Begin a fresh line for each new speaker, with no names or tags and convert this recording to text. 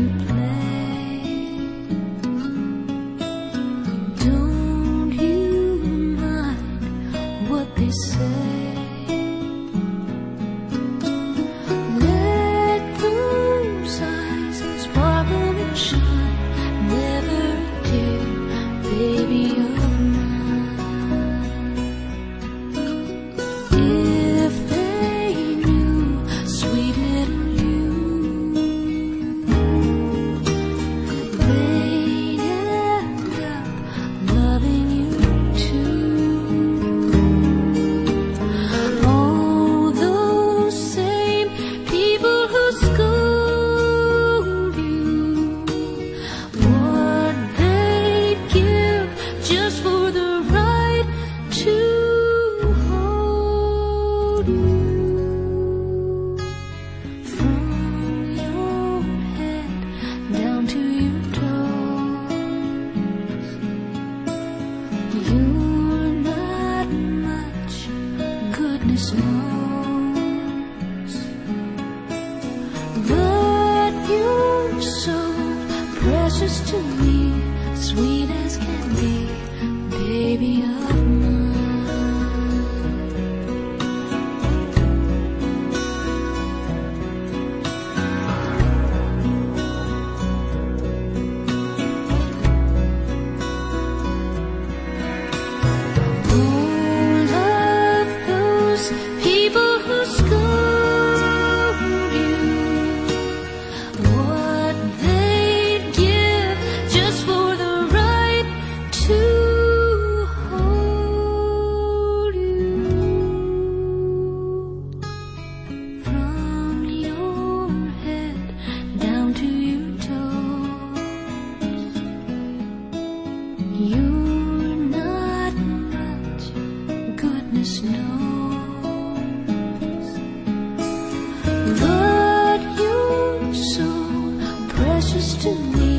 you play. Don't you mind what they say? Let those eyes sparkle and shine, never a tear, baby of mine. If they knew, sweet little you, they'd end up loving you too. All those same people who scold you, what they'd give just for the right to hold you. From your head down to your toes, you're not much, goodness knows, but you're so precious to me, sweet as can be, baby of mine. All of those people who scold you, what they'd give just for the right to hold you. From your head down to your toes, you're not much, goodness knows, but you're so precious to me,